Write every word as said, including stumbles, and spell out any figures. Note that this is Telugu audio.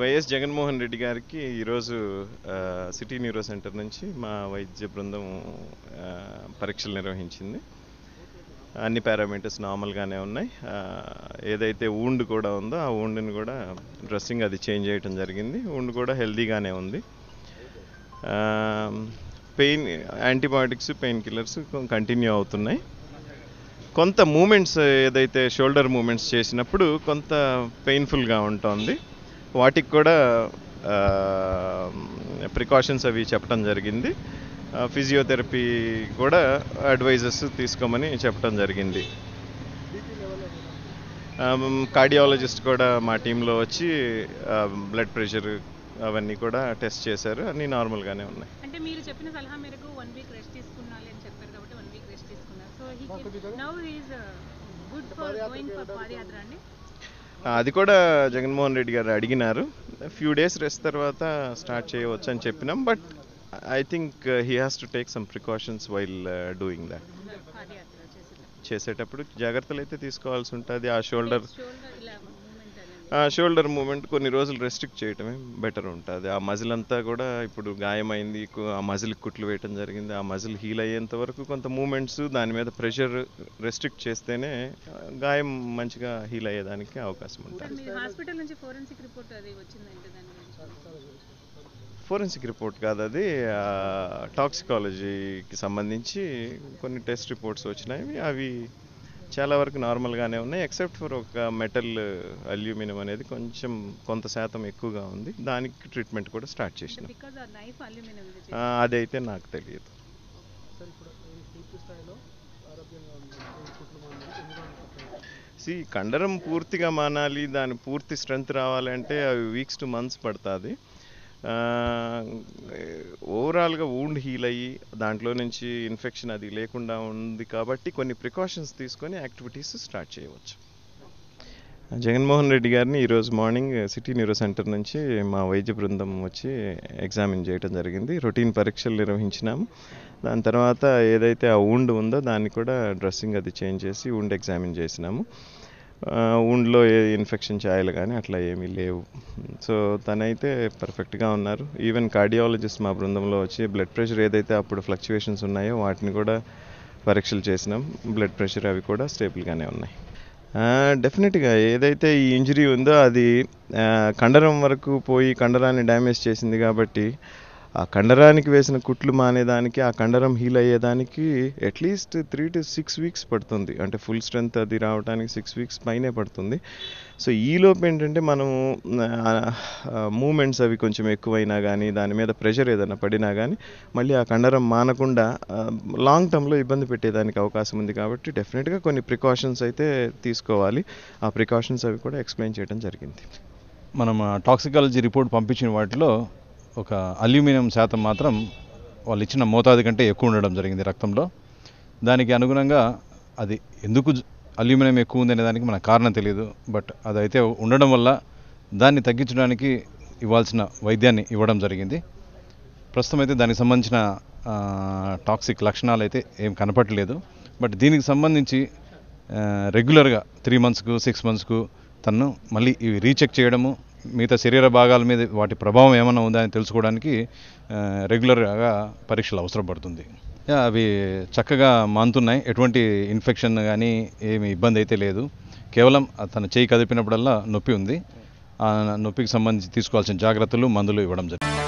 వైఎస్ జగన్మోహన్ రెడ్డి గారికి ఈరోజు సిటీ న్యూరో సెంటర్ నుంచి మా వైద్య బృందం పరీక్షలు నిర్వహించింది. అన్ని పారామీటర్స్ నార్మల్గానే ఉన్నాయి. ఏదైతే ఊండ్ కూడా ఉందో ఆ ఊండ్ని కూడా డ్రెస్సింగ్ అది చేంజ్ చేయడం జరిగింది. ఊండ్ కూడా హెల్దీగానే ఉంది. Pain antibiotics pain killers continue అవుతున్నాయి. కొంత మూమెంట్స్ ఏదైతే షోల్డర్ మూమెంట్స్ చేసినప్పుడు కొంత పెయిన్ఫుల్గా ఉంటుంది. వాటికి కూడా ప్రికాషన్స్ అవి చెప్పడం జరిగింది. ఫిజియోథెరపీ కూడా అడ్వైజెస్ తీసుకోమని చెప్పడం జరిగింది. కార్డియాలజిస్ట్ కూడా మా టీంలో వచ్చి బ్లడ్ ప్రెషర్ అవన్నీ కూడా టెస్ట్ చేశారు. అన్నీ నార్మల్గానే ఉన్నాయి. అంటే మీరు చెప్పిన సలహా మేరకు వన్ వీక్ రెస్ట్ తీసుకున్నాలి అని చెప్పారు కాబట్టి వన్ వీక్ రెస్ట్ తీసుకున్నారు. So he now he is good for going for padayatra అండి. అది కూడా జగన్మోహన్ రెడ్డి గారు అడిగినారు. ఫ్యూ డేస్ రెస్ట్ తర్వాత స్టార్ట్ చేయవచ్చు అని చెప్పినాం. But I think he has to take some precautions while doing that. చేసేటప్పుడు జాగ్రత్తలు అయితే తీసుకోవాల్సి ఉంటుంది. ఆ షోల్డర్ షోల్డర్ మూమెంట్ కొన్ని రోజులు రెస్ట్రిక్ట్ చేయటమే బెటర్ ఉంటుంది. ఆ మజిల్ అంతా కూడా ఇప్పుడు గాయమైంది, ఆ మజిల్ కుట్లు వేయటం జరిగింది. ఆ మజిల్ హీల్ అయ్యేంత వరకు కొంత మూమెంట్స్ దాని మీద ప్రెషర్ రెస్ట్రిక్ట్ చేస్తేనే గాయం మంచిగా హీల్ అయ్యేదానికి అవకాశం ఉంటుంది. ఫోరెన్సిక్ రిపోర్ట్ కాదు, అది టాక్సికాలజీకి సంబంధించి కొన్ని టెస్ట్ రిపోర్ట్స్ వచ్చినాయి. అవి చాలా వరకు నార్మల్గానే ఉన్నాయి. ఎక్సెప్ట్ ఫర్ ఒక మెటల్ అల్యూమినియం అనేది కొంచెం కొంత శాతం ఎక్కువగా ఉంది. దానికి ట్రీట్మెంట్ కూడా స్టార్ట్ చేసినాం. అదైతే నాకు తెలియదు. సి కండరం పూర్తిగా మానాలి, దాని పూర్తి స్ట్రెంగ్త్ రావాలంటే అవి వీక్స్ టు మంత్స్ పడుతుంది. ఓవరాల్గా వూండ్ హీల్ అయ్యి దాంట్లో నుంచి ఇన్ఫెక్షన్ అది లేకుండా ఉంది కాబట్టి కొన్ని ప్రికాషన్స్ తీసుకొని యాక్టివిటీస్ స్టార్ట్ చేయవచ్చు. జగన్మోహన్ రెడ్డి గారిని ఈరోజు మార్నింగ్ సిటీ న్యూరో సెంటర్ నుంచి మా వైద్య బృందం వచ్చి ఎగ్జామిన్ చేయడం జరిగింది. రొటీన్ పరీక్షలు నిర్వహించినాము. దాని తర్వాత ఏదైతే ఆ వూండ్ ఉందో దాన్ని కూడా డ్రెస్సింగ్ అది చేంజ్ చేసి వూండ్ ఎగ్జామిన్ చేసినాము. ఊండ్లో ఏ ఇన్ఫెక్షన్ ఛాయలు కానీ అట్లా ఏమీ లేవు. సో తనైతే పర్ఫెక్ట్గా ఉన్నారు. ఈవెన్ కార్డియాలజిస్ట్ మా బృందంలో వచ్చి బ్లడ్ ప్రెషర్ ఏదైతే అప్పుడు ఫ్లక్చువేషన్స్ ఉన్నాయో వాటిని కూడా పరీక్షలు చేసినాం. బ్లడ్ ప్రెషర్ అవి కూడా స్టేబుల్గానే ఉన్నాయి. డెఫినెట్గా ఏదైతే ఈ ఇంజరీ ఉందో అది కండరం వరకు పోయి కండరాన్ని డ్యామేజ్ చేసింది కాబట్టి ఆ కండరానికి వేసిన కుట్లు మానేదానికి, ఆ కండరం హీల్ అయ్యేదానికి at least three to six weeks పడుతుంది. అంటే ఫుల్ స్ట్రెంగ్త్ అది రావడానికి సిక్స్ వీక్స్ పైనే పడుతుంది. సో ఈలోపు ఏంటంటే మనము మూమెంట్స్ అవి కొంచెం ఎక్కువైనా కానీ, దాని మీద ప్రెషర్ ఏదైనా పడినా కానీ మళ్ళీ ఆ కండరం మానకుండా లాంగ్ టర్మ్లో ఇబ్బంది పెట్టేదానికి అవకాశం ఉంది. కాబట్టి డెఫినెట్గా కొన్ని ప్రికాషన్స్ అయితే తీసుకోవాలి. ఆ ప్రికాషన్స్ అవి కూడా ఎక్స్ప్లెయిన్ చేయడం జరిగింది. మనం టాక్సికాలజీ రిపోర్ట్ పంపించిన వాటిలో ఒక అల్యూమినియం శాతం మాత్రం వాళ్ళు ఇచ్చిన మోతాదు కంటే ఎక్కువ ఉండడం జరిగింది రక్తంలో. దానికి అనుగుణంగా అది ఎందుకు అల్యూమినియం ఎక్కువ ఉందనే దానికి మనకు కారణం తెలియదు. బట్ అదైతే ఉండడం వల్ల దాన్ని తగ్గించడానికి ఇవ్వాల్సిన వైద్యాన్ని ఇవ్వడం జరిగింది. ప్రస్తుతం అయితే దానికి సంబంధించిన టాక్సిక్ లక్షణాలు అయితే ఏం కనపడలేదు. బట్ దీనికి సంబంధించి రెగ్యులర్గా త్రీ మంత్స్కు సిక్స్ మంత్స్కు తను మళ్ళీ ఇవి రీచెక్ చేయడము, మిగతా శరీర భాగాల మీద వాటి ప్రభావం ఏమైనా ఉందా అని తెలుసుకోవడానికి రెగ్యులర్గా పరీక్షలు అవసరం పడుతుంది. అవి చక్కగా మానుతున్నాయి. ఎటువంటి ఇన్ఫెక్షన్ కానీ ఏమి ఇబ్బంది అయితే లేదు. కేవలం తన చేయి కదిపినప్పుడల్లా నొప్పి ఉంది. ఆ నొప్పికి సంబంధించి తీసుకోవాల్సిన జాగ్రత్తలు, మందులు ఇవ్వడం జరిగింది.